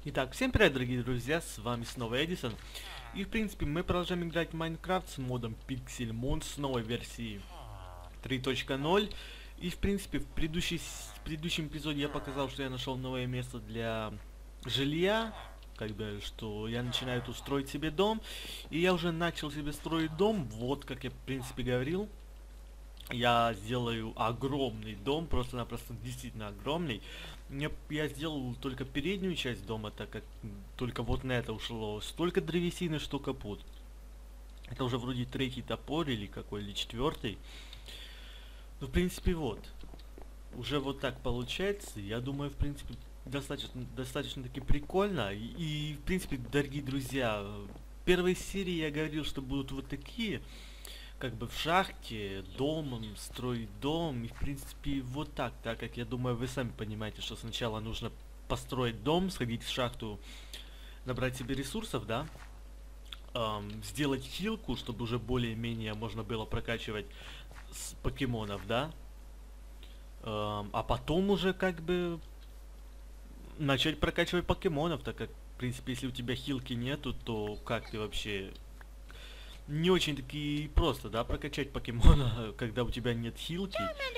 Итак, всем привет, дорогие друзья, с вами снова Эдисон. И, в принципе, мы продолжаем играть в Майнкрафт с модом Pixelmon с новой версии 3.0. И, в принципе, в предыдущем эпизоде я показал, что я нашел новое место для жилья. Как бы, что я начинаю тут строить себе дом. И я уже начал себе строить дом, вот как я, в принципе, говорил. Я сделаю огромный дом, просто-напросто действительно огромный. Я сделал только переднюю часть дома, так как только вот на это ушло столько древесины, что капут. Это уже вроде третий топор или какой, или четвертый. Ну, в принципе, вот. Уже вот так получается. Я думаю, в принципе, достаточно таки прикольно. В принципе, дорогие друзья, в первой серии я говорил, что будут вот такие как бы в шахте, домом, строить дом. И в принципе вот так как я думаю, вы сами понимаете, что сначала нужно построить дом, сходить в шахту, набрать себе ресурсов, да, сделать хилку, чтобы уже более-менее можно было прокачивать с покемонов, да, а потом уже как бы начать прокачивать покемонов, так как, в принципе, если у тебя хилки нету, то как ты вообще не очень таки просто, да, прокачать покемона, когда у тебя нет хилки,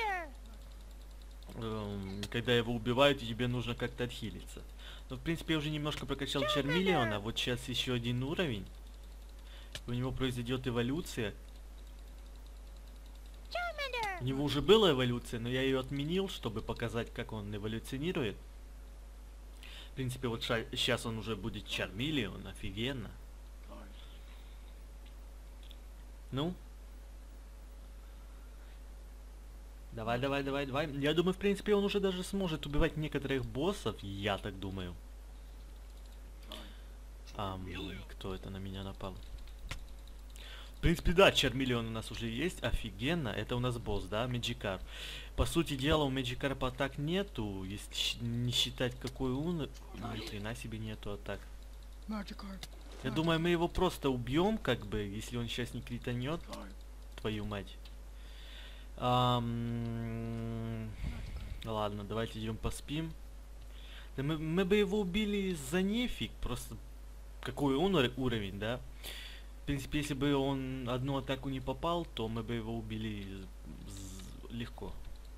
когда его убивают, и тебе нужно как-то отхилиться. Но, в принципе, я уже немножко прокачал Чармиллиона, вот сейчас еще один уровень, у него произойдет эволюция. У него уже была эволюция, но я ее отменил, чтобы показать, как он эволюционирует. В принципе, вот сейчас он уже будет Чармиллион, офигенно. Ну? Давай. Я думаю, в принципе, он уже даже сможет убивать некоторых боссов, я так думаю. Кто это на меня напал? В принципе, да, Чармиллион у нас уже есть, офигенно. Это у нас босс, да, Меджикарп. По сути дела, у Меджикарпа атак нету, если не считать какой он... Ни хрена себе нету атак. Я думаю, мы его просто убьем, как бы, если он сейчас не кританет. Твою мать. Ладно, давайте идем поспим. Да мы бы его убили за нефиг, просто какой он уровень, да? В принципе, если бы он одну атаку не попал, то мы бы его убили легко.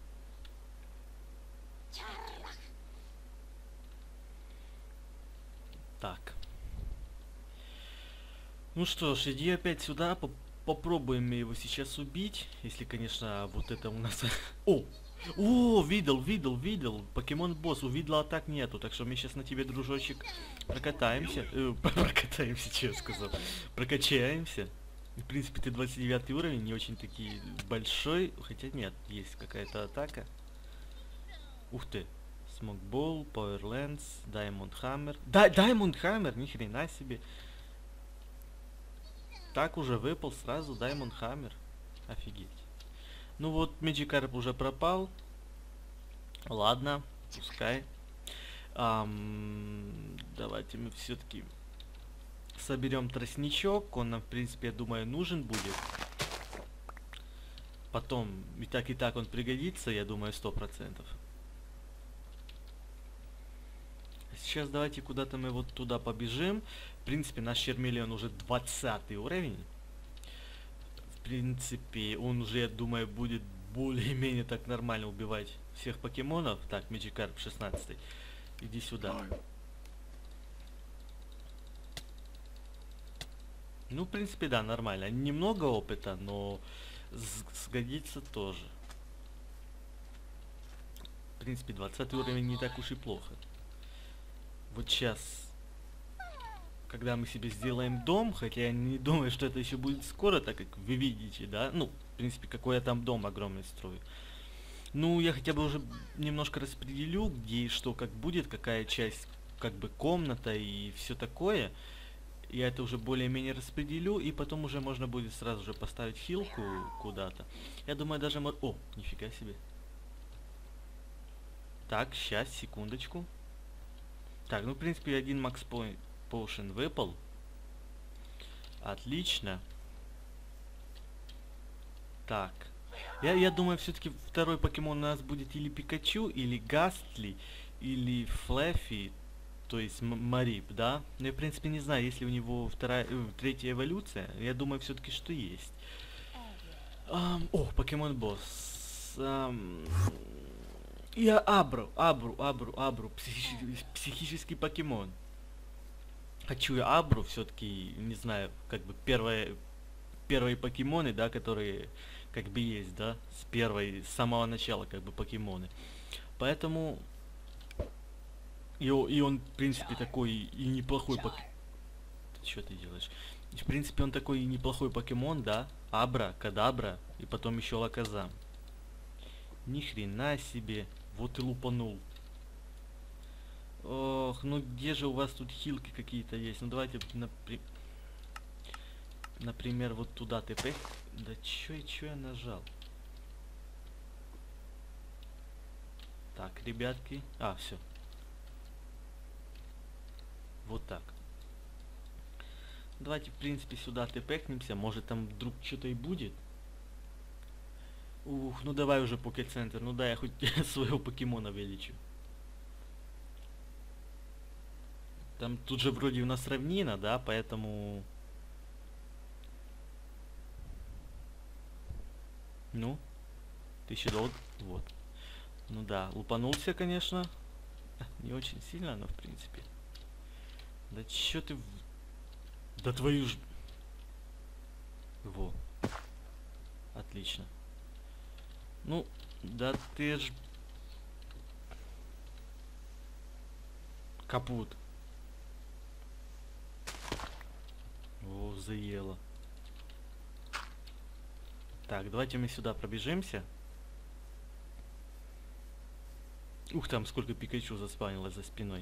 Так. Ну что ж, иди опять сюда, попробуем его сейчас убить, если, конечно, вот это у нас... О, видел, покемон босс, увидел, атак нету, так что мы сейчас на тебе, дружочек, прокатаемся, прокатаемся, что я сказал, прокачаемся. В принципе, ты 29 уровень, не очень таки большой, хотя нет, есть какая-то атака. Ух ты, Смокбол, Powerlands, Diamond Hammer, Diamond Hammer, ни хрена себе. Так уже выпал сразу Diamond Hammer, офигеть. Ну вот, Меджикарп уже пропал. Ладно, пускай. Давайте мы все-таки соберем тростничок. Он нам, в принципе, я думаю, нужен будет. Потом, и так он пригодится, я думаю, 100%. Сейчас давайте куда-то мы вот туда побежим. В принципе, наш Чармиллион уже 20 уровень. В принципе, он уже, я думаю, будет более-менее так нормально убивать всех покемонов. Так, Меджикарп 16. Иди сюда. Ну, в принципе, да, нормально. Немного опыта, но сгодится тоже. В принципе, 20 уровень не так уж и плохо. Вот сейчас, когда мы себе сделаем дом, хотя я не думаю, что это еще будет скоро, так как вы видите, да, ну, в принципе, какой я там дом огромный строю. Ну, я хотя бы уже немножко распределю, где и что как будет, какая часть, как бы, комната и все такое. Я это уже более-менее распределю, и потом уже можно будет сразу же поставить хилку куда-то. Я думаю, даже... О, нифига себе. Так, сейчас, секундочку. Так, ну, в принципе, один Max Potion выпал. Отлично. Так. Я думаю, все-таки второй покемон у нас будет или Пикачу, или Гастли, или Флэффи. то есть Марип, да? Но я, в принципе, не знаю, есть ли у него третья эволюция. Я думаю, все-таки, что есть. О, покемон босс. Я Абру, психический покемон. Хочу я Абру, все-таки, не знаю, как бы первые покемоны, да, которые как бы есть, да, с самого начала, как бы, покемоны. Поэтому и он, в принципе, такой и неплохой Что ты делаешь? В принципе, он такой и неплохой покемон, да? Абра, Кадабра и потом еще Лаказам. Ни хрена себе. Вот и лупанул. Ох, ну где же у вас тут хилки какие-то есть? Ну давайте, например, вот туда ТП. Да чё я нажал? Так, ребятки. Все. Вот так. Давайте, в принципе, сюда тпхнемся. Может, там вдруг что-то и будет. Ух, ну давай уже покет-центр. Ну да, я хоть своего покемона величу. Там тут же вроде у нас равнина, да, поэтому... Ну, 1000 долларов. Вот. Ну да, лупанулся, конечно. Не очень сильно, но в принципе. Да чё ты... Да твою ж... Во. Отлично. Ну, да ты ж... Капут. О, заело. Так, давайте мы сюда пробежимся. Ух, там сколько Пикачу заспавнилось за спиной.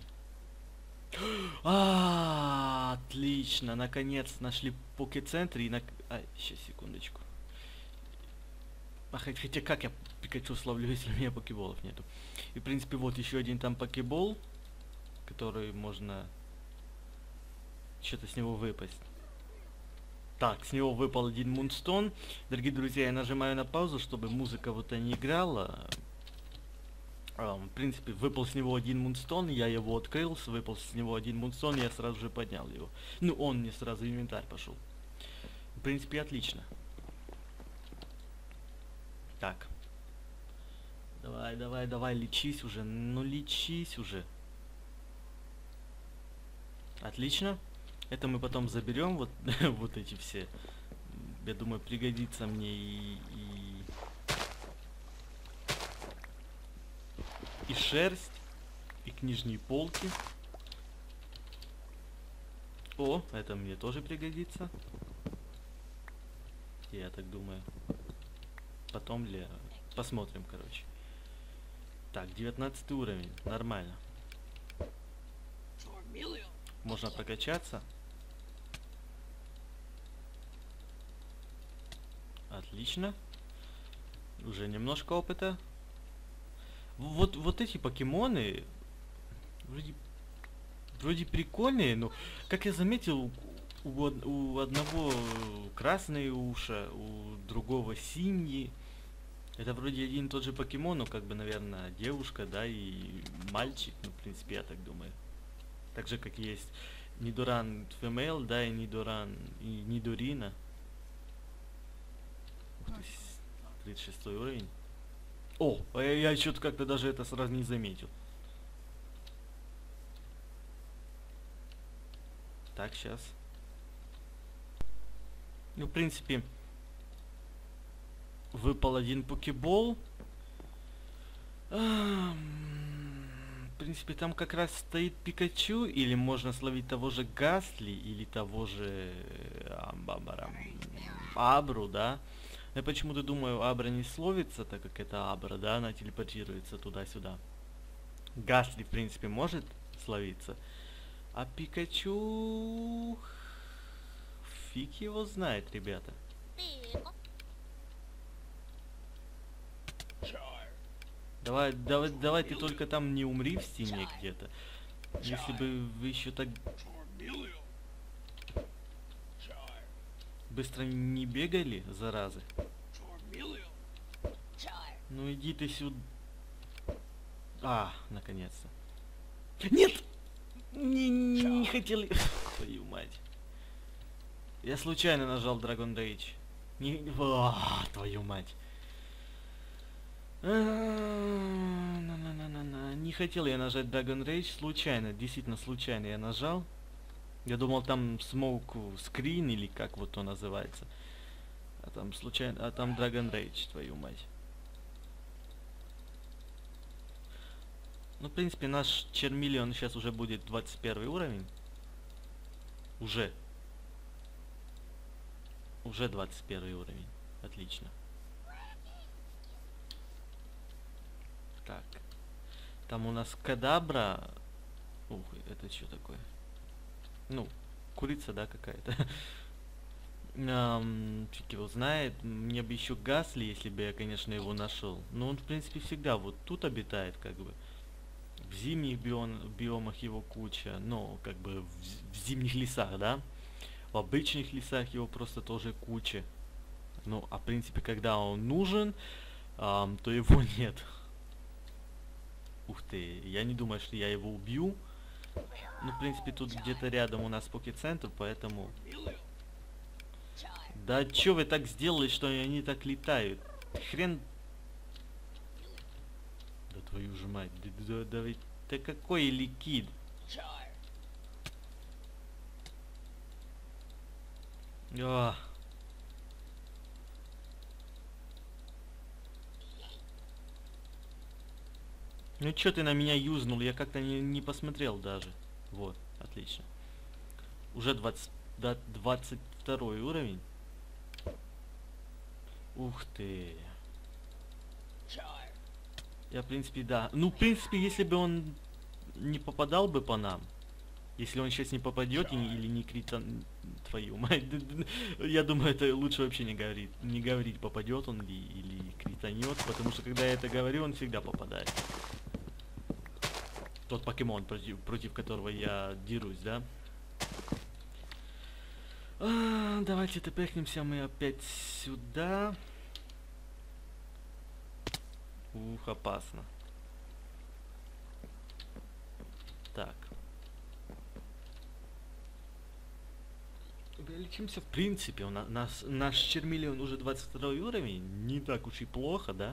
Отлично, наконец нашли покет-центр и сейчас, секундочку. Хотя как я Пикачу словлю, если у меня покеболов нету? И в принципе вот еще один там покебол, который можно что-то с него выпасть. Так, с него выпал один Мунстон. Дорогие друзья, я нажимаю на паузу, чтобы музыка вот не играла. В принципе, выпал с него один Мунстон, я его открыл, выпал с него один Мунстон, я сразу же поднял его. Ну, он мне сразу в инвентарь пошел. В принципе, отлично. Так. Давай, лечись уже. Ну, лечись уже. Отлично. Это мы потом заберем, вот, вот эти все. Я думаю, пригодится мне и шерсть, и книжные полки. О, это мне тоже пригодится. Я так думаю. Потом ли... Посмотрим, короче. Так, 19 уровень. Нормально. Можно прокачаться. Отлично. Уже немножко опыта. Вот эти покемоны вроде прикольные, но как я заметил, у одного красные уши, у другого синие. Это вроде один и тот же покемон, но как бы, наверное, девушка, да, и мальчик, ну, в принципе, я так думаю. Так же, как есть Нидоран Female, да, и Нидоран, и Нидорина. Ух ты, 36 уровень. О, я что-то как-то даже это сразу не заметил. Так, сейчас. Ну, в принципе, выпал один покебол. В принципе, там как раз стоит Пикачу, или можно словить того же Гастли, или того же Абру, да? Я почему-то думаю, Абра не словится, так как это Абра, да, она телепортируется туда-сюда. Гастли, в принципе, может словиться. А Пикачу... Фиг его знает, ребята. Давай ты только там не умри в стене где-то. Если бы вы еще так быстро не бегали, заразы. Ну иди ты сюда. Наконец-то. Нет! хотел... Твою мать. Я случайно нажал Dragon Rage. Не... твою мать. Не хотел я нажать Dragon Rage, случайно, действительно случайно я нажал. Я думал там Smoke Screen или как вот то называется. А там случайно, а там Dragon Rage, твою мать. Ну, в принципе, наш Чермиллион сейчас уже будет 21 уровень. Уже 21 уровень. Отлично. Так. Там у нас Кадабра. Ух, это что такое? Ну, курица, да, какая-то. Фиг его знает. Мне бы еще Гасли, если бы я, конечно, его нашел. Но он, в принципе, всегда вот тут обитает, как бы. В зимних биомах его куча. Ну, как бы в зимних лесах, да? В обычных лесах его просто тоже куча. Ну, а в принципе, когда он нужен, то его нет. Ух ты, я не думаю, что я его убью. Ну, в принципе, тут где-то рядом у нас покет-центр, поэтому... Да чё вы так сделали, что они так летают? Хрен... Да твою же мать, да какой ликид? А. Ну чё ты на меня юзнул? Я как-то не посмотрел даже. Вот, отлично. Уже 22 уровень. Ух ты. Я, в принципе, да. Ну, в принципе, если бы он не попадал бы по нам. Если он сейчас не попадет или не критан... Твою мать. Я думаю, это лучше вообще не говорить, попадет он или кританет. Потому что, когда я это говорю, он всегда попадает. Тот покемон, против которого я дерусь, да? Давайте тпхнемся мы опять сюда. Ух, опасно. Так. Лечимся, в принципе, наш Чермиллион уже 22 уровень. Не так уж и плохо, да?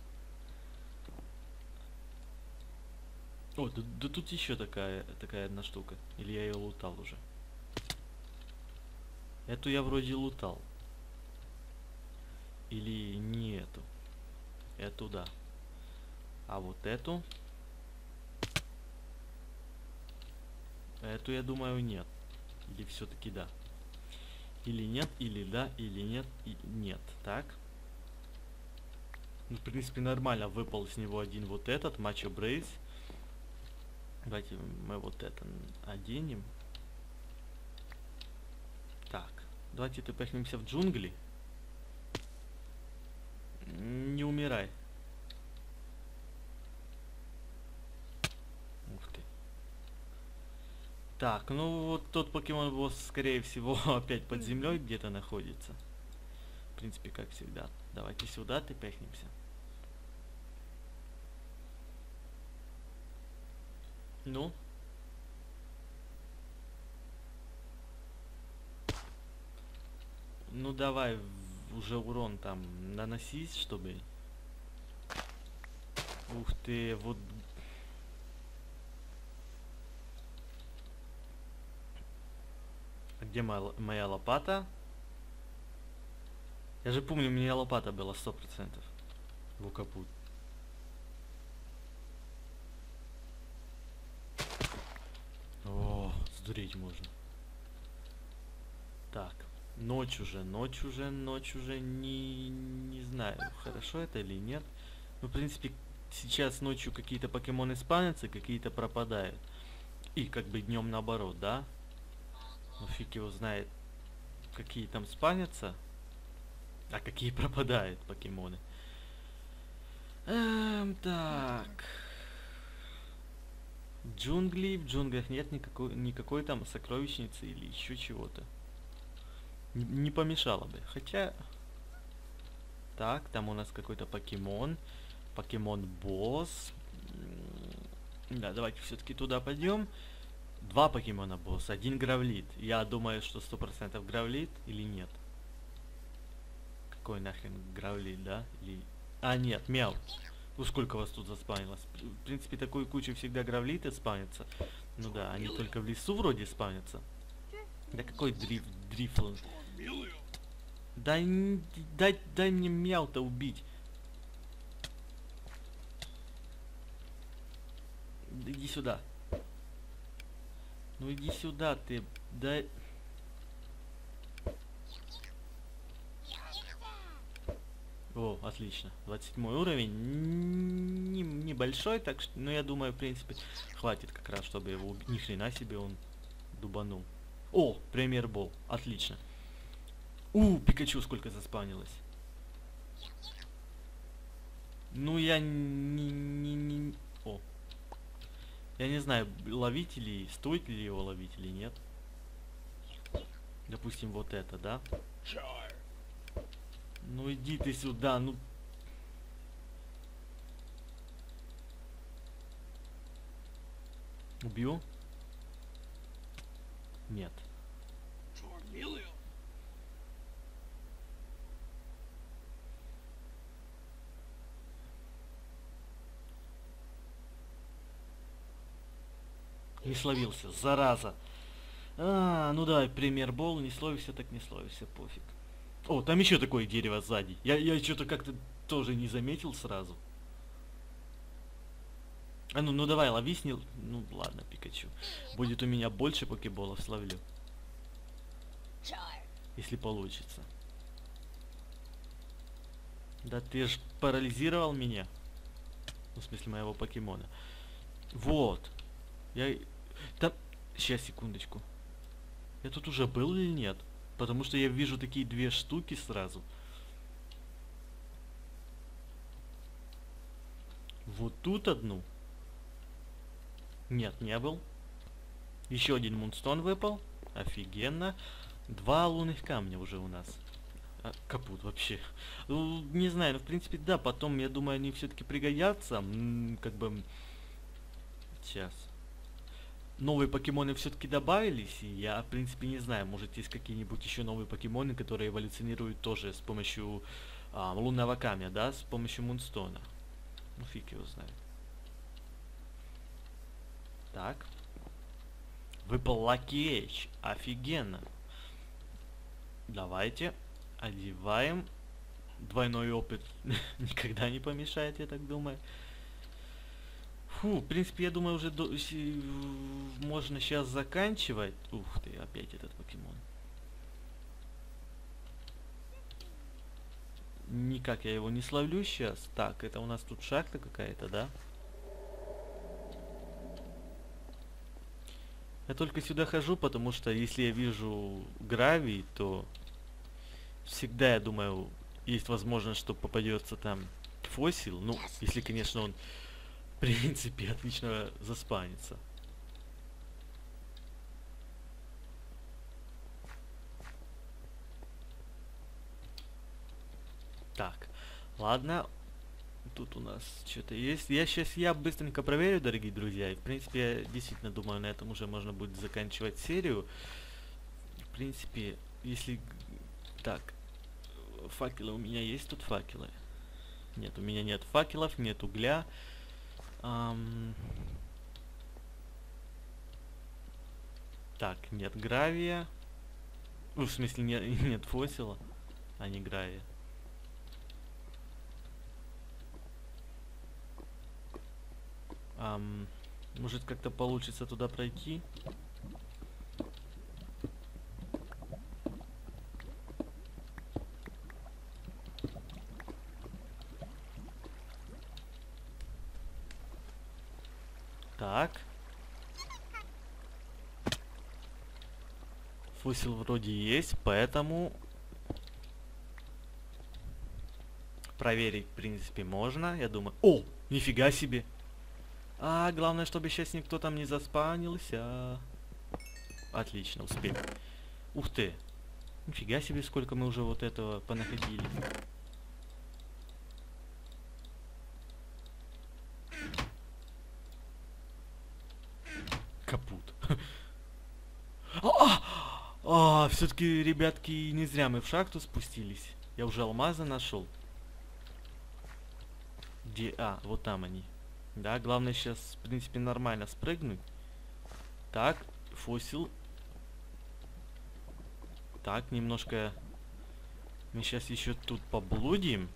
О, да тут еще такая одна штука. Или я ее лутал уже? Эту я вроде лутал. Или не эту. Эту да. А вот эту. Эту, я думаю, нет. Или все-таки да. Или нет, или да, или нет, и нет. Так. Ну, в принципе, нормально выпал с него один вот этот, Мачо Брейс. Давайте мы вот это оденем. Так. Давайте тпхнемся в джунгли. Не умирай. Ух ты. Так, ну вот тот покемон босс, скорее всего, опять под землей где-то находится. В принципе, как всегда. Давайте сюда тпхнемся. Ну. Ну давай уже урон там наносись, чтобы... Ух ты, вот... Где моя лопата? Я же помню, у меня лопата была 100%. Лукапут. О, сдуреть можно. Так. Ночь уже, не знаю, хорошо это или нет. Ну, в принципе, сейчас ночью какие-то покемоны спавнятся, какие-то пропадают. И как бы днем наоборот, да? Ну, фиг его знает, какие там спавнятся, а какие пропадают покемоны. Так. Джунгли. В джунглях нет никакой там сокровищницы или еще чего-то. Не помешало бы. Хотя... Так, там у нас какой-то покемон. Покемон-босс. Да, давайте все-таки туда пойдем. Два покемона босс, один гравлит. Я думаю, что 100% гравлит или нет. Какой нахрен гравлит, да? Или... А, нет, мяу. Ну сколько вас тут заспавнилось? В принципе, такую кучу всегда гравлиты спавнятся. Ну да, они только в лесу вроде спавнятся. Да какой дрифл? Дай мне мяу-то убить. Иди сюда. Ну иди сюда, ты. Дай. О, отлично. 27 уровень. Небольшой, так что, ну я думаю, в принципе, хватит как раз, чтобы его убить. Ни хрена себе он дубанул. О, премьер-бол. Отлично. Пикачу сколько заспавнилось. Ну я О. Я не знаю, ловить или стоит ли его ловить или нет. Допустим, вот это, да? Ну иди ты сюда, ну. Убью? Нет. Не словился, зараза. Ну давай, пример бол, не словился, так не словился, пофиг. О, там еще такое дерево сзади. Я что-то как-то тоже не заметил сразу. А ну давай, лови с ним. Ну ладно, Пикачу. Будет у меня больше покеболов, словлю. Если получится. Да ты ж парализировал меня. Ну, в смысле моего покемона. Вот. Да, сейчас, секундочку. Я тут уже был или нет? Потому что я вижу такие две штуки сразу. Вот тут одну. Нет, не был. Еще один мунстон выпал. Офигенно. Два лунных камня уже у нас. Капут вообще. Ну, не знаю, ну в принципе, да, потом, я думаю, они все-таки пригодятся. Как бы... Сейчас. Новые покемоны все-таки добавились, и я, в принципе, не знаю, может есть какие-нибудь еще новые покемоны, которые эволюционируют тоже с помощью лунного камня, да, с помощью мунстона. Ну, фиг его знает. Так. Выпал Лакейдж. Офигенно. Давайте. Одеваем. Двойной опыт никогда не помешает, я так думаю. Фу, в принципе, я думаю, уже можно сейчас заканчивать. Ух ты, опять этот покемон. Никак я его не словлю сейчас. Так, это у нас тут шахта какая-то, да? Я только сюда хожу, потому что если я вижу гравий, то всегда, я думаю, есть возможность, что попадется там фосил. Ну, если, конечно, он в принципе отлично заспанится. Так, ладно. Тут у нас что-то есть. Я быстренько проверю, дорогие друзья. И в принципе, я действительно думаю, на этом уже можно будет заканчивать серию. В принципе, если... Так, факелы у меня есть тут факелы? Нет, у меня нет факелов, нет угля. Так, нет гравия. В смысле, нет фосила, а не гравия. Может как-то получится туда пройти? Так. Фосил вроде есть, поэтому проверить, в принципе, можно, я думаю. О, нифига себе. Главное, чтобы сейчас никто там не заспавнился. Отлично, успели. Ух ты. Нифига себе, сколько мы уже вот этого понаходили. Капут. А, все-таки, ребятки, не зря мы в шахту спустились. Я уже алмазы нашел. Где? А, вот там они. Да, главное сейчас, в принципе, нормально спрыгнуть. Так, фосил. Так, немножко... Мы сейчас еще тут поблудим.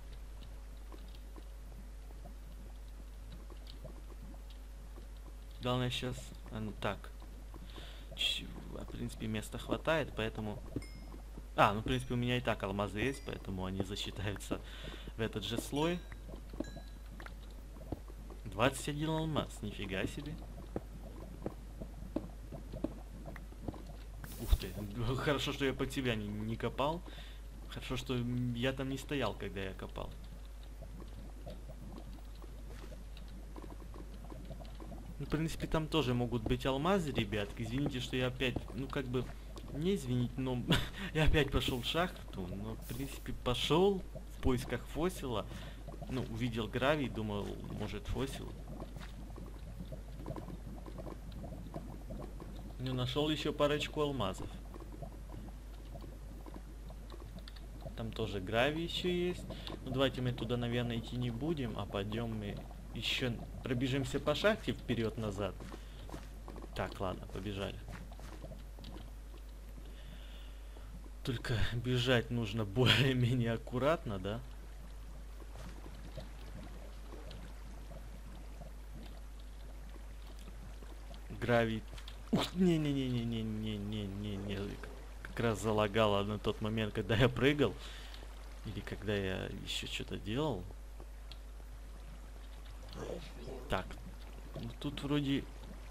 Главное сейчас... А, ну так. В принципе, места хватает, поэтому... А, ну, в принципе, у меня и так алмазы есть, поэтому они засчитаются в этот же слой. 21 алмаз, нифига себе. Ух ты, хорошо, что я под тебя не копал. Хорошо, что я там не стоял, когда я копал. Ну, в принципе, там тоже могут быть алмазы, ребятки. Извините, что я опять, ну, как бы, не извините, но я опять пошел в шахту. Но, в принципе, пошел в поисках фосила. Ну, увидел гравий, думал, может, фосил. Ну, нашел еще парочку алмазов. Там тоже гравий еще есть. Ну, давайте мы туда, наверное, идти не будем, а пойдем мы еще пробежимся по шахте вперед-назад. Так, ладно, побежали. Только бежать нужно более-менее аккуратно, да? Гравий. Ух, не-не-не-не-не-не-не-не-не. Как раз залагало на тот момент, когда я прыгал. Или когда я еще что-то делал. Так. Ну, тут вроде...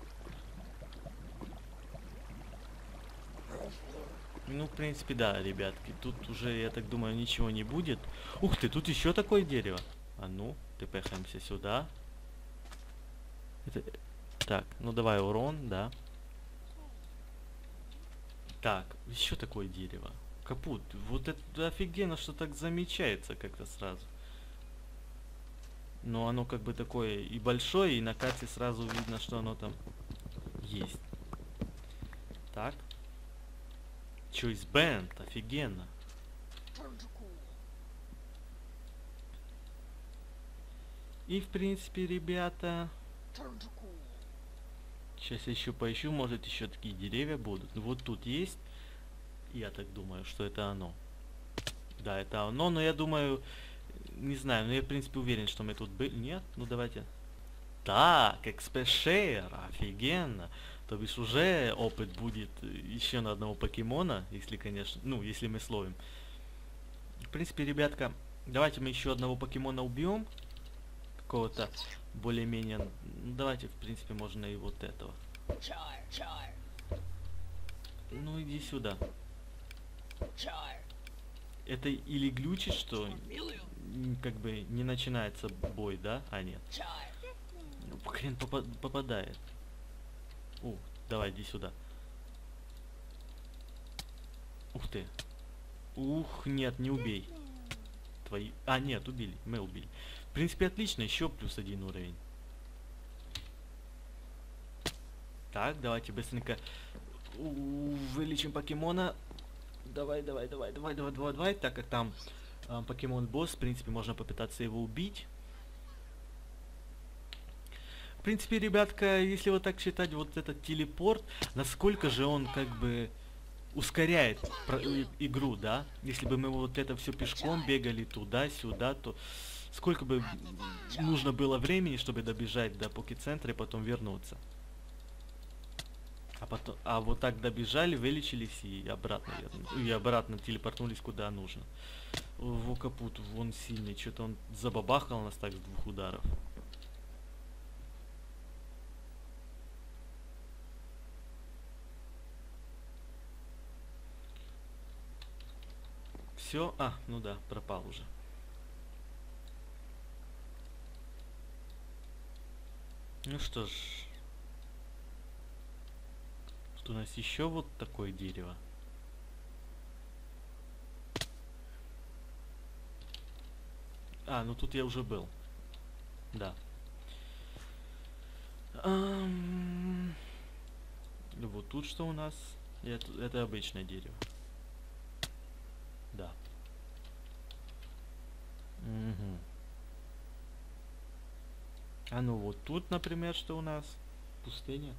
Ну, в принципе, да, ребятки. Тут уже, я так думаю, ничего не будет. Ух ты, тут еще такое дерево. А ну, тпхаемся сюда. Это... Так, ну давай урон, да. Так, еще такое дерево. Капут. Вот это офигенно, что так замечается как-то сразу. Но оно как бы такое и большое, и на карте сразу видно, что оно там есть. Так. Choice Band, офигенно. И в принципе, ребята... Сейчас я еще поищу, может еще такие деревья будут. Ну вот тут есть. Я так думаю, что это оно. Да, это оно, но я думаю... Не знаю, но я в принципе уверен, что мы тут были. Нет? Ну давайте. Так, экспешер, офигенно. То бишь уже опыт будет еще на одного покемона, если, конечно, ну, если мы словим. В принципе, ребятка, давайте мы еще одного покемона убьем. Какого-то более-менее... Ну, давайте, в принципе, можно и вот этого. Ну, иди сюда. Это или глючит, что как бы не начинается бой, да? А, нет. Ну, хрен попадает. О, давай, иди сюда. Ух ты. Ух, нет, не убей. Твои... А, нет, убили. Мы убили. В принципе, отлично. Еще плюс 1 уровень. Так, давайте быстренько вылечим покемона. Давай. Так как там покемон-босс, в принципе, можно попытаться его убить. В принципе, ребятка, если вот так считать, вот этот телепорт, насколько же он как бы ускоряет игру, да? Если бы мы вот это все пешком бегали туда-сюда, то сколько бы нужно было времени, чтобы добежать до покецентра и потом вернуться. А вот так добежали, вылечились и обратно телепортнулись куда нужно. Во капут, вон сильный, что-то он забабахал нас так с 2 ударов. Все, ну да, пропал уже. Ну что ж. Что у нас еще вот такое дерево? Ну тут я уже был. Да. Вот тут что у нас? Это обычное дерево. Мгм. А ну вот тут, например, что у нас? Пустыня.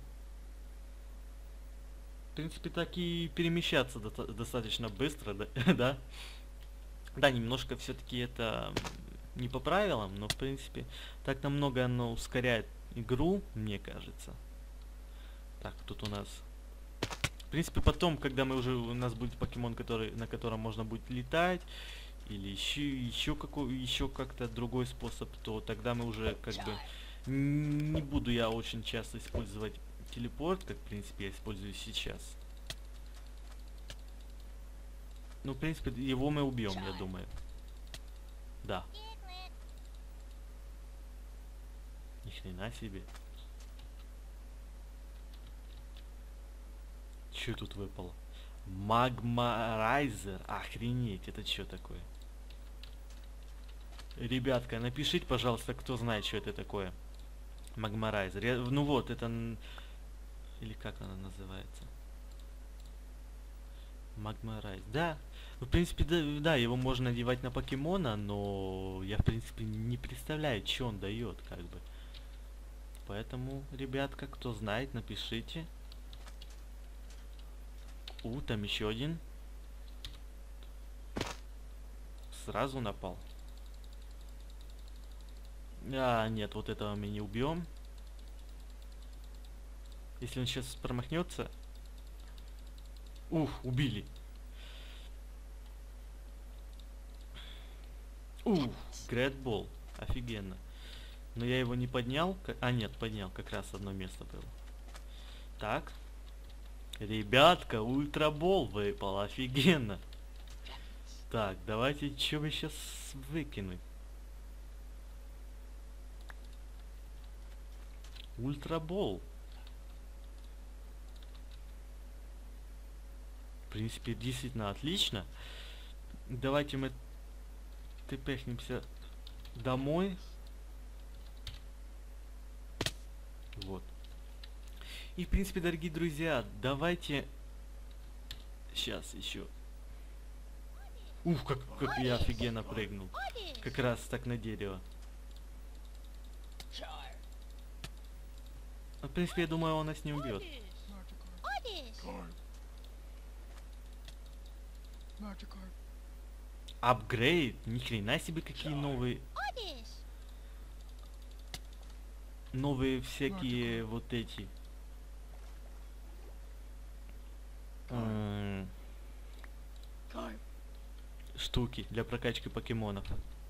В принципе, так и перемещаться достаточно быстро, да? Да? Да, немножко все-таки это не по правилам, но в принципе так намного оно ускоряет игру, мне кажется. Так, тут у нас. В принципе, потом, когда мы уже у нас будет покемон, на котором можно будет летать, или еще как-то другой способ, то тогда мы уже как бы не буду я очень часто использовать телепорт, как в принципе я использую сейчас. Ну, в принципе, его мы убьем, я думаю. Да. Ни хрена себе. Что тут выпало? Магмарайзер. Охренеть, это что такое? Ребятка, напишите, пожалуйста, кто знает, что это такое. Магмарайзер. Ну вот, это... Или как она называется? Магмарайзер. Да. В принципе, да, его можно надевать на покемона, но я, в принципе, не представляю, что он дает, как бы. Поэтому, ребятка, кто знает, напишите. Там еще один. Сразу напал. Нет, вот этого мы не убьем. Если он сейчас промахнется. Убили. Грэдбол. Офигенно. Но я его не поднял. Нет, поднял. Как раз одно место было. Так. Ребятка, ультрабол выпал. Офигенно. Так, давайте, что бы сейчас выкинуть? Ультрабол. В принципе, действительно отлично. Давайте мы тпхнемся домой. Вот. И, в принципе, дорогие друзья, давайте... Сейчас еще. Как я офигенно прыгнул. Как раз так на дерево. В принципе, я думаю, он нас не убьет. Апгрейд? Ни хрена себе, какие новые всякие вот эти штуки для прокачки покемонов.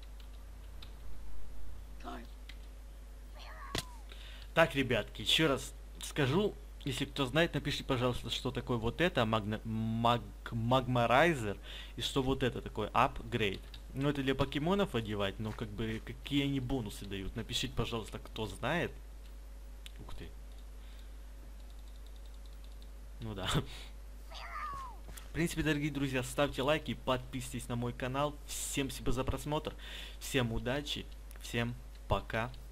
Так, ребятки, еще раз скажу, если кто знает, напишите, пожалуйста, что такое вот это Магмарайзер и что вот это такое апгрейд. Ну, это для покемонов одевать, но как бы какие они бонусы дают. Напишите, пожалуйста, кто знает. Ух ты. Ну да. В принципе, дорогие друзья, ставьте лайки, подписывайтесь на мой канал. Всем спасибо за просмотр. Всем удачи. Всем пока.